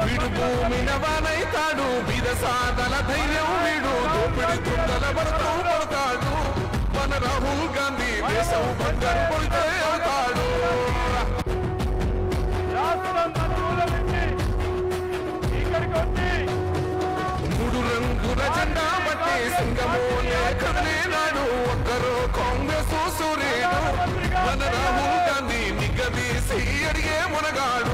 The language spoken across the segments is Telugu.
వీడు భూమిన వానైతాడు బీదసాదల ధైర్యం వీడు దోపిడి దుంగల భరతం పడతాడు మన రాహుల్ గాంధీ దేశం బంగారు పడితే అవుతాడు మూడు రంగుల జెండా బట్టి సింగమోలే కదిలినాడు ఒక్కరు కాంగ్రెస్ సూర్యుడు మన రాహుల్ గాంధీ నిగదీసి అడిగే మునగాడు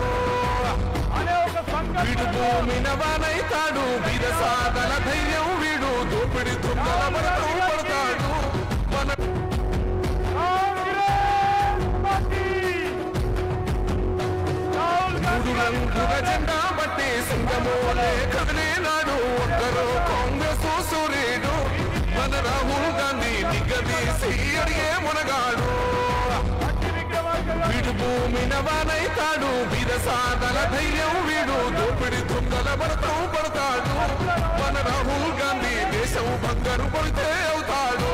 వీడు భూమిన వానైతాడు బీదసాదల ధైర్యం వీడు దోపిడి దుంగల భరతం పడతాడు మన మూడు రంగుల జెండా బట్టి సింగమోలే కదిలినాడు ఒక్కరు కాంగ్రెస్ సూర్యుడు మన రాహుల్ గాంధీ నిగదీసి అడిగే మునగాడు వీడు భూమిన వానైతాడు బీదసాదల ధైర్యం వీడు దోపిడి దుంగల భరతం పడతాడు మన రాహుల్ గాంధీ దేశం బంగారు పడితే అవుతాడు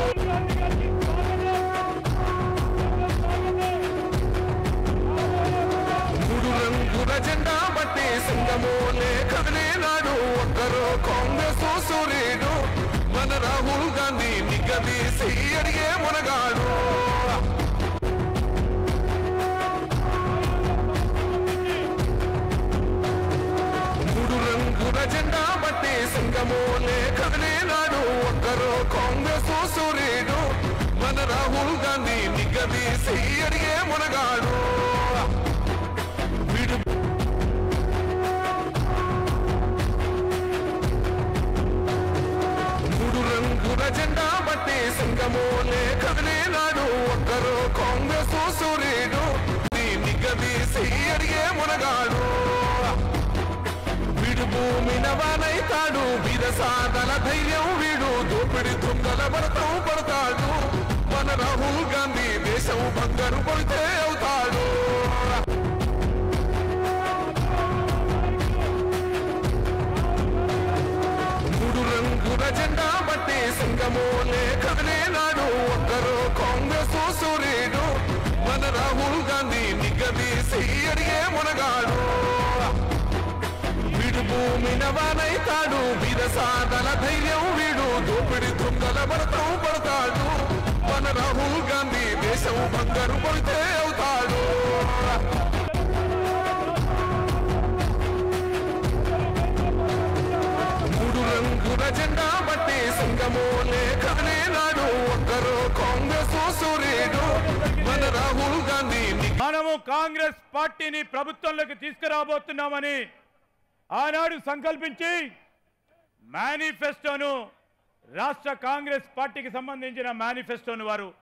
మూడు రంగుల జెండా బట్టి సింగమోలే కదిలినాడు ఒక్కరు కాంగ్రెస్ సూర్యుడు మన రాహుల్ గాంధీ నిగదీసి అడిగే మునగాడు జెండా బట్టి సింగమోలే కదిలినాడు ఒక్కరు కాంగ్రెస్ సూర్యుడు మన రాహుల్ గాంధీ నిగదీసి అడిగే మునగాడు వీడు మూడు రంగుల జెండా బట్టి సింగమోలే కదిలినాడు ఒక్కరు కాంగ్రెస్ సూర్యుడు నిగదీసి అడిగే మునగాడు వీడు భూమిన వానైతాడు బీదసాదల ధైర్యం వీడు దోపిడి దుంగల భరతం పడతాడు మన రాహుల్ గాంధీ దేశం బంగారు పడితే అవుతాడు మూడు రంగుల జెండా బట్టి సింగమోలే కదిలినాడు ఒక్కరు కాంగ్రెస్ సూర్యుడు మన రాహుల్ గాంధీ నిగదీసి అడిగే మునగాడు వీడు భూమిన వానైతాడు బీదసాదల ధైర్యం వీడు దోపిడి దుంగల భరతం పడతాడు మన రాహుల్ గాంధీ దేశం బంగారు పడితే అవుతాడు మూడు రంగుల జెండా బట్టి సింగమోలే కదిలినాడు ఒక్కరు కాంగ్రెస్ సూర్యుడు మన రాహుల్ గాంధీ మనము కాంగ్రెస్ పార్టీని ప్రభుత్వంలోకి తీసుకురాబోతున్నామని ఆనాడు సంకల్పించి మేనిఫెస్టోను రాష్ట్ర కాంగ్రెస్ పార్టీకి సంబంధించిన మేనిఫెస్టోను వారు